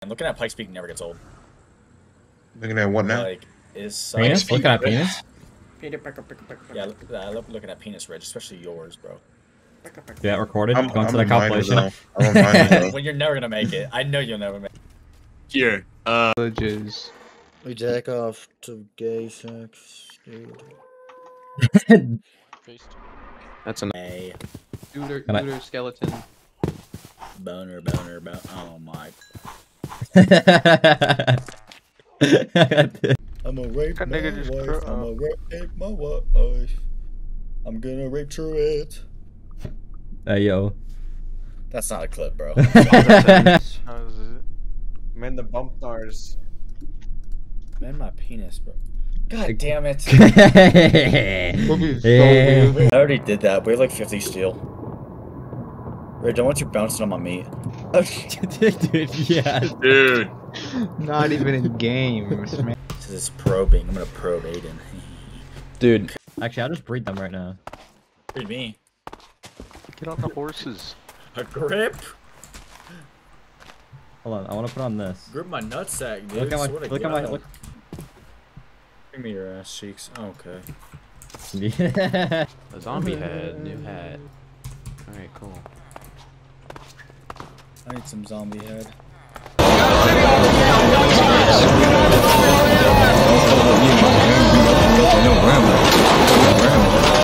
Looking at Pike's Peak never gets old. Looking at what now? Like, is penis? Looking at penis? Yeah, I love looking at penis, Rich, especially yours, bro. Yeah, recorded. Going to the compilation. When you're never gonna make it. I know you'll never make it. Here, Villages. We jack off to gay sex, dude. that's an Hey, Neuter skeleton. boner. Oh my. I'ma rape my wife. I'ma rape my wife. I'm gonna rape Truett. Hey yo. That's not a clip, bro. Man, the bump stars. Man, my penis, bro. God damn it. I already did that. We have like 50 steel. Ray, don't want you bouncing on my meat. Dude, yeah. dude. Not even in games, man. This is probing. I'm gonna probe Aiden. Dude. Actually, I'll just breed them right now. Breed me. Get on the horses. A grip? Hold on, I want to put on this. Grip my nutsack, dude. Look at my, Look. Give me your ass cheeks. Oh, okay. Yeah. A zombie head, new hat. Alright, cool. I need some zombie head. No,